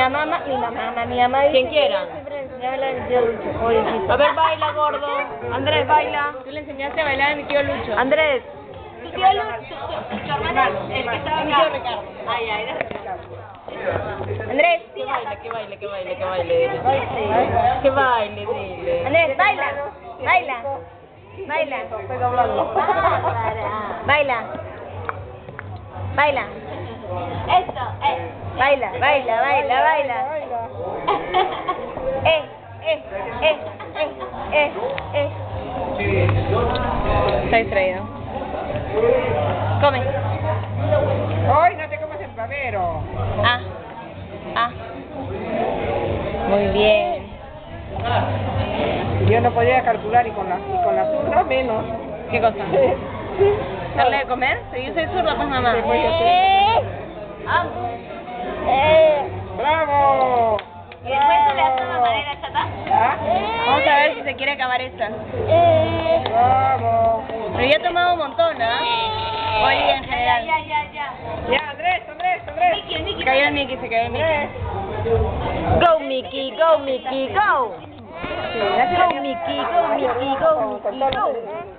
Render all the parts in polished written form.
mi mamá dice Quien quiera. siempre enseñaba el tío Lucho, pobrecito. A ver, baila, gordo. Andrés, baila. Tú le enseñaste a bailar a mi tío Lucho. Andrés. Tu tío tu hermano, el que estaba Mi acá. tío Ricardo. Ay, ay, era Ricardo. Andrés, Que baile, que baile, que baile, que baile. Dile. Que baile, dile. Andrés, baila, baila, baila, baila, baila, Esto, baila, baila, baila, baila. Eh, eh, eh, eh, eh. Está distraído. Come. ¡Ay, no te comas el pavero! Ah, ah. Muy bien. Yo no podía calcular y con la zurda menos. ¿Qué cosa? ¿Darle de comer? Si yo soy zurda, pues mamá. ¡Bravo! ¿Y después se le hace de manera chata? ¿Ah? Vamos a ver si se quiere acabar esta. ¡Bravo! Pero ya he tomado un montón, ¿ah? Hoy en general. Ya, Andrés. Mickey. Cayó el Mickey, se cayó el Mickey. Go Mickey, go Mickey, go. Go Mickey, go Mickey, go Mickey, go.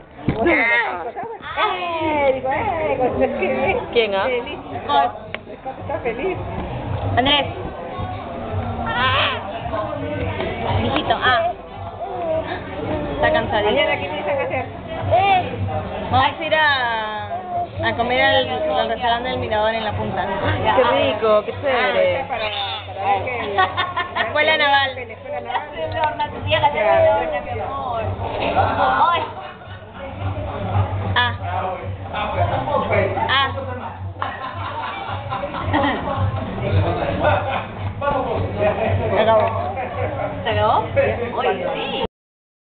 ¿Quién, ah? Feliz. Está feliz. Andrés. Mijito, ah. Está cansadito. Mañana, ¿qué piensan hacer? Vamos a ir a comer al restaurante del Mirador en la punta. Qué rico, qué chévere. Para ver que... Escuela Naval. Escuela Naval. Tu tía la tía de horna, mi amor. Ay. Ah. Ah. ¿Se acabó? Oye, sí.